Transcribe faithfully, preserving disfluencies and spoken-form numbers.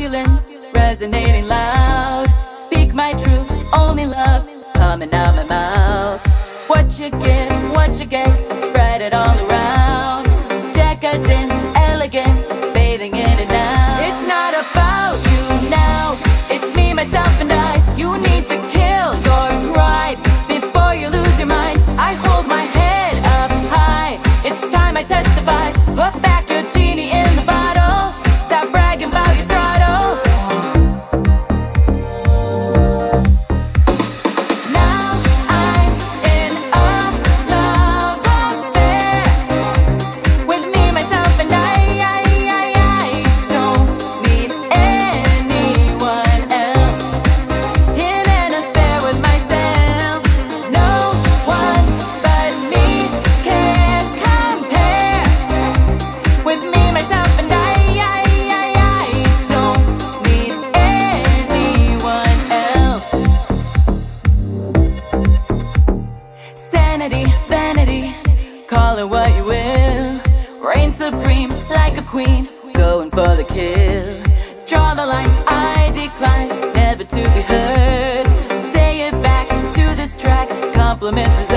opulence, resonating loud. Speak my truth, only love, coming out my mouth. What you give, what you get, spread it all around. Decadence, elegance, bathing in it now. It's not about you now, it's me, myself and I. You need to kill your pride before you lose your mind. I hold my head up high, it's time I testify. Put back your genie in the bottle, stop bragging about your throttle. Now I'm in a love affair with me, myself and I. I, I, I don't need anyone else. In an affair with myself, no one but me can compare. With me, myself and I, I, I, I don't need anyone else. Sanity, vanity, call it what you will. Reign supreme like a queen, going for the kill. Draw the line, I decline, never to be heard. Say it back to this track, compliments